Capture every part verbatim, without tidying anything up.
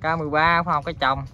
K mười ba khoa học cây trồng.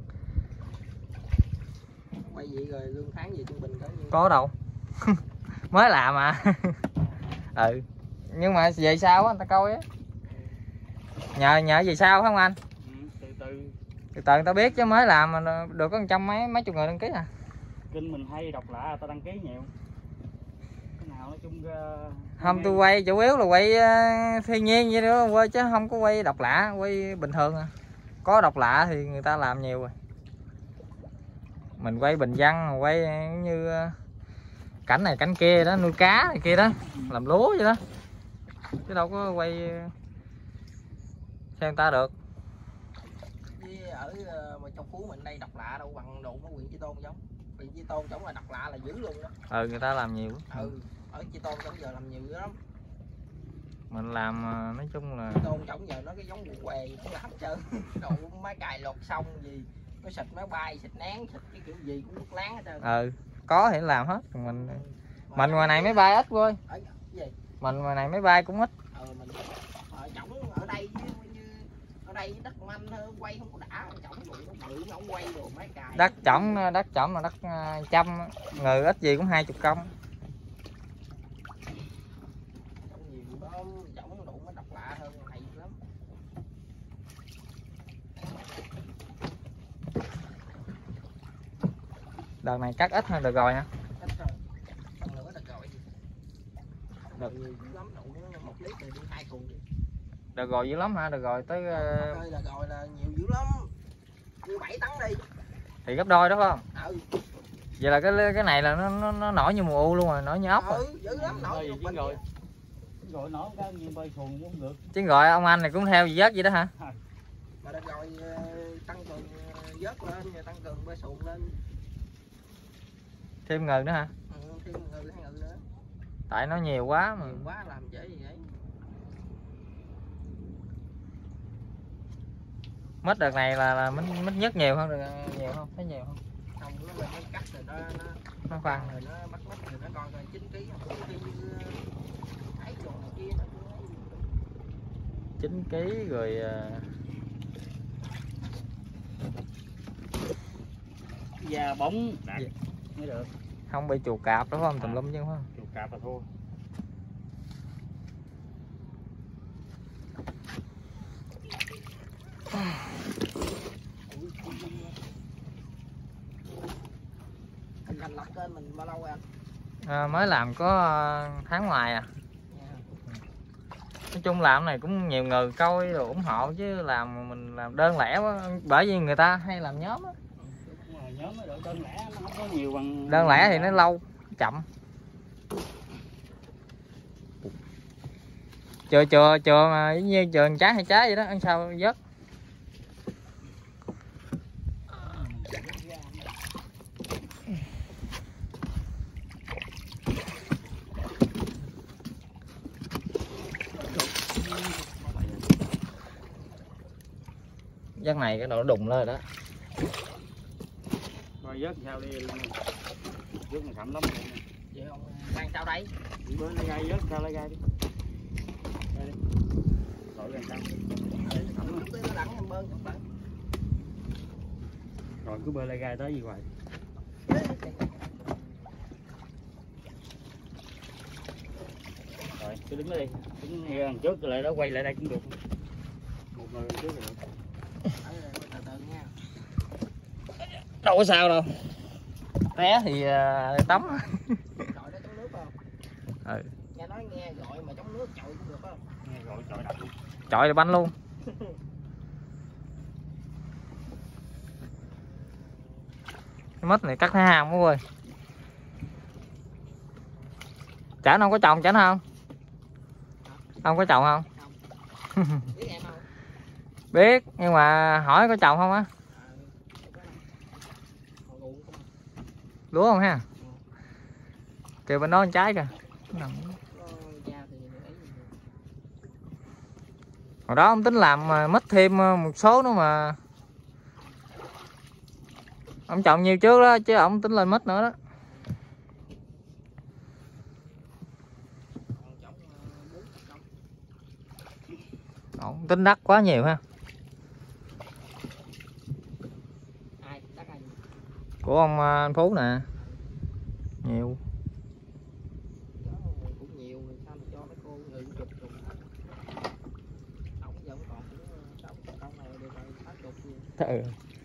Quay vậy rồi lương tháng gì trung bình có nhiêu? Có đâu. Mới làm mà. Ừ. Nhưng mà về sau á người ta coi á. Nhờ nhờ về sau không anh? Ừ, từ từ. Từ từ người ta biết chứ mới làm mà được có trăm mấy mấy chục người đăng ký à. Kênh mình hay độc lạ ta đăng ký nhiều. Cái nào nói chung uh, không tôi quay chủ yếu là quay uh, thiên nhiên vậy đó quay chứ không có quay độc lạ, quay bình thường à. Có độc lạ thì người ta làm nhiều rồi. Mình quay bình dân, quay như uh, cảnh này cảnh kia đó, nuôi cá này kia đó, làm lúa vậy đó. Chứ đâu có quay xem người ta được. Với ở uh, trong Phú mình đây độc lạ đâu bằng độ của huyện Chi Tôn giống. Huyện Chi Tôn giống là độc lạ là dữ luôn đó. Ừ người ta làm nhiều. Ừ, ở Chi Tôn giống giờ làm nhiều dữ lắm. Mình làm nói chung là Chi Tôn giống giờ nó cái giống quần què cũng làm hết trơn. Độ máy cài lột xong gì, nó xịt máy bay, xịt nén, xịt cái kiểu gì cũng nước láng hết trơn. Ừ, có thì làm hết. Mình ừ. mình ngoài này máy bay ít thôi. Ở gì? Mình ngoài này máy bay cũng ít. Ờ mình ở trỏng ở đây như ở đây đất manh quay không có đã, trỏng nó bự nó không quay đồ máy cài. Đất trỏng đất trỏng là đất trăm, người ít gì cũng hai chục công. Trỏng nhiều đó, trỏng đủ mới độc lạ hơn hay lắm. Đợt này cắt ít hơn đợt rồi nha. Ít rồi. Còn nữa đợt rồi. Đợt nhiều lắm đủ một lít này đi hai cuộn. Đợt rồi dữ lắm hả? Đợt rồi tới uh... đợt rồi là nhiều dữ lắm. Như bảy tấn đi. Thì gấp đôi đó phải không? Ừ. Vậy là cái cái này là nó nó, nó nổi như mùa u luôn rồi, nổi như ốc rồi. Ừ, dữ lắm, nổi như rồi. Rồi. Rồi nổi cái như bơi xuồng cũng được. Chứ gọi ông anh này cũng theo gì vớt vậy đó hả? Mà đợt rồi tăng cường vớt lên, rồi tăng cường bơi xuồng lên. Thêm ngừ nữa hả? Ừ, thêm ngừ hay ngừ nữa. Tại nó nhiều quá mà. Nhiều quá làm dễ gì vậy? Mít đợt này là, là mít, mít nhất nhiều hơn, được nhiều không? Thấy nhiều không? Không, nó mới cắt rồi nó nó nó khoan rồi nó bắt mít rồi nó coi coi chín ký không, khi như ấy đồ này kia nó chín ký rồi da bóng đạt mới được. Không bị chuột cạp đó phải không? Tùm lum chứ phải không? Chuột cạp là thua. Anh thành lập kênh mình bao lâu rồi anh? À, mới làm có tháng ngoài à. Yeah. Nói chung làm này cũng nhiều người coi rồi ủng hộ chứ làm mình làm đơn lẻ quá. Bởi vì người ta hay làm nhóm á. Nhóm mới được, đơn lẻ nó không có nhiều bằng. Đơn lẻ thì nó lâu, chậm. Chừa chừa chừa mà giống như chừa trái hay trái vậy đó, ăn sao vớt. Giấc này cái độ đùng lên rồi đó. Rồi vớt sao đi. Vớt này khẩm lắm. Vậy ông mang sao đây? Bữa lấy gai vớt sao lấy gai đi. Đây đi. Rồi gần sao. Rồi cứ bơi lấy gai tới gì hoài. Rồi cứ đứng đó đi. Đứng ngay đằng trước rồi lại đó quay lại đây cũng được. Một người đằng trước rồi được. Từ từ nha. Đâu có sao đâu. Té thì uh, tắm. Chọi nó chống nước không? Ừ. Nghe nói nghe gọi mà chống nước chọi cũng được không? Nghe gọi chọi đập luôn. Chọi là banh luôn. Cái mít này cắt thấy ham quá ơi. Chả nó không có chồng chả nó không? Ông có chồng không? Không. Biết em không? Biết, nhưng mà hỏi có chồng không á? Lúa không ha? Kìa bên đó con trái kìa. Hồi đó ông tính làm mít thêm một số nữa mà ông trồng nhiều trước đó chứ ông tính lên mít nữa đó. Ông tính đất quá nhiều ha. của ông anh Phú nè, nhiều. Cũng nhiều rồi sao mà cho mấy cô người chụp chụp. Ông giờ cũng còn sáu chục con này được rồi, tám chục gì. Ừ.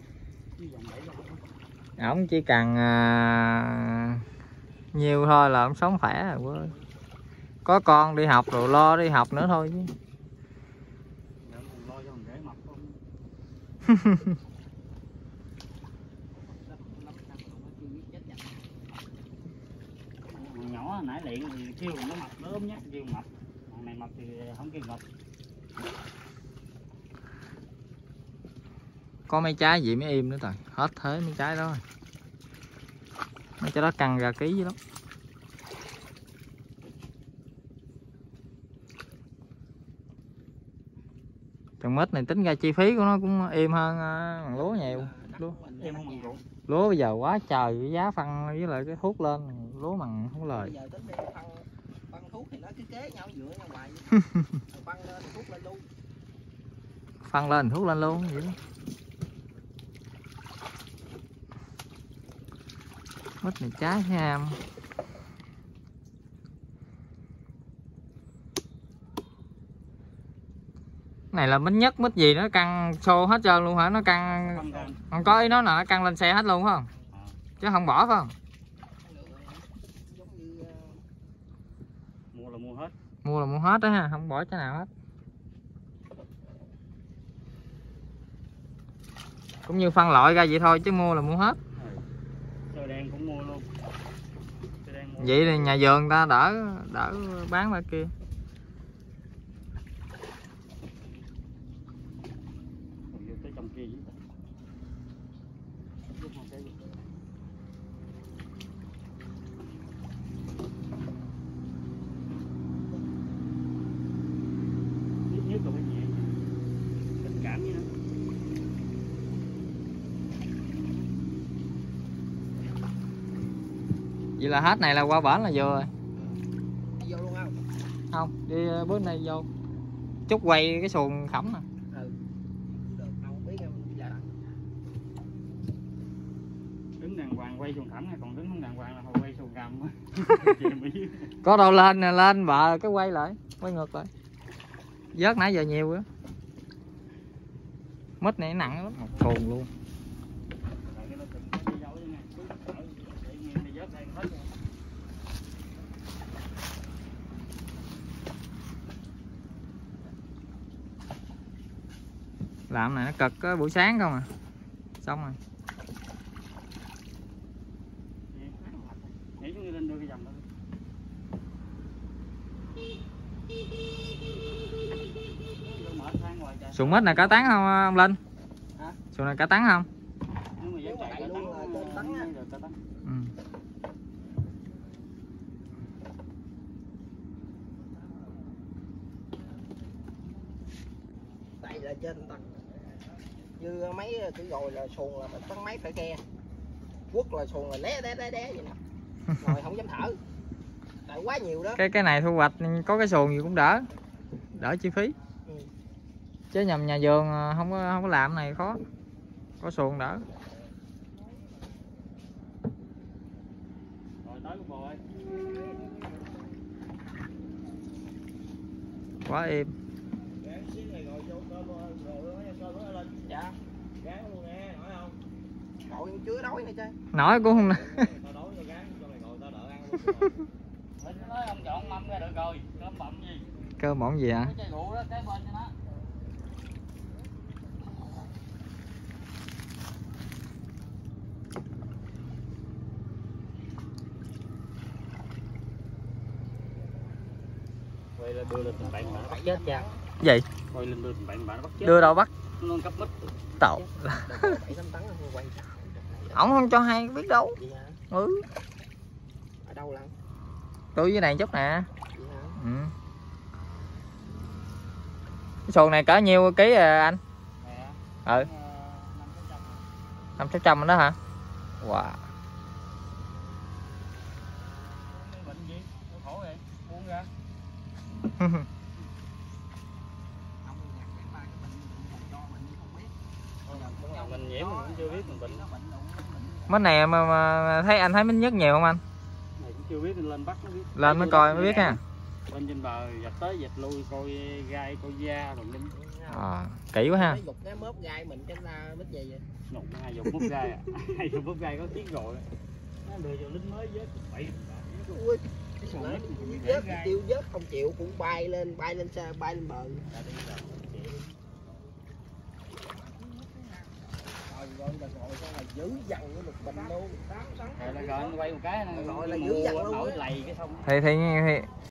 Ổng chỉ cần à, nhiều thôi là ông sống khỏe rồi. Có con đi học rồi lo đi học nữa thôi chứ. Nhỏ nãy liền thì kêu nó mập nó ốm nhá, kêu mập. Còn này mập thì không kêu mập. Có mấy trái gì mới im nữa rồi, hết thế mấy trái đó. Mấy trái đó căng ra ký dữ lắm. Trồng mít này tính ra chi phí của nó cũng êm hơn bằng lúa nhiều. Lúa, Em không bằng ruộng. lúa bây giờ quá trời, cái giá phân với lại cái thuốc lên, lúa bằng không lời. Bây giờ tính đi phân, phân thuốc thì nó cứ kế nhau dựa nhau hoài. Phân lên thuốc lên luôn. Phân lên thuốc lên luôn vậy đó. Mít này trái ham. Này là mít nhất, mít gì nó căng xô hết trơn luôn hả? Nó căng không có ý nó là nó căng lên xe hết luôn phải không? Chứ không bỏ phải không? Mua là mua hết. Mua là mua hết đó ha, không bỏ cái nào hết. Cũng như phân loại ra vậy thôi chứ mua là mua hết. Trời đen cũng mua luôn. Mua. Vậy thì nhà vườn người ta đỡ đỡ bán ra kia. Nhất là cái gì? Tình cảm với nó. Vậy là hết này là qua bển là vừa rồi. Đi vô luôn không? Không, đi bước này vô. Chút quay cái xuồng khẩm nè. Ừ. Được, không biết em là đứng đàng hoàng quay xuồng khẩm, còn đứng không đàng hoàng là hồi quay xuồng gầm. Có đâu lên nè, lên bờ cái quay lại, quay ngược lại. Vớt nãy giờ nhiều quá. Mít này nặng lắm, một xuồng luôn. Làm này nó cực có buổi sáng không à. Xong rồi. Xuồng mít này cá tán không ông Linh? Hả? Xuồng này cá tán không? Nếu mà chạy luôn là trên tấn á. Ừ. Đây là trên tấn. Như mấy cái rồi là xuồng là mình tấn mấy phải ke. Quất là xuồng là lé đé đé đé vậy nè. Rồi không dám thở. Tại quá nhiều đó. Cái cái này thu hoạch có cái xuồng gì cũng đỡ. Đỡ chi phí. Ừ. Chứ nhầm nhà vườn không có không có làm này khó. Có xuồng đỡ. Rồi tới con bò ơi. Quá êm. Dạ. Nội chưa đói nữa chứ. Nói cũng không nè. Nói ông chọn mâm ra được rồi, cơm bậm gì? Cơm bọng gì hả? Cái chai rượu đó cái bên cho nó. Quay là đưa lên tình bạn mà nó bắt chết cha. Gì? Quay lên đưa tình bạn mà nó bắt chết. Đưa đâu bắt? Nó cấp mít. Tậu. Ổng không cho hay biết đâu. Ừ. Ở đâu lắm? Tôi với này chút nè. Ừ. Cái xuồng này cỡ nhiêu ký à anh? Ừ. Năm sáu trăm đó hả? Wow. Bệnh gì? Khổ vậy? Buông ra. mình nhiễm mình cũng chưa biết mình bệnh. Mấy này mà, mà thấy anh thấy mít nhất nhiều không anh? Này cũng chưa biết, lên bắt mới biết. Lên mới coi mới biết ha. Bên trên bờ dạch tới dạch lui coi gai coi da rồi linh. À, kỹ quá ha. Dục cái mớp gai mình cái ra mít gì vậy? Nục hai dục mút gai à. Hai dục mút gai có tiếng gọi. Nó đưa vô lính mới vớt bảy. Ui, vớt tiêu vớt không chịu cũng bay lên bay lên xe bay lên bờ. Rồi rồi là ngồi sao là dữ dằn với một bình luôn. Rồi là gọi quay một cái gọi là dữ dằn luôn. Nổi lầy cái xong. Thì thì thì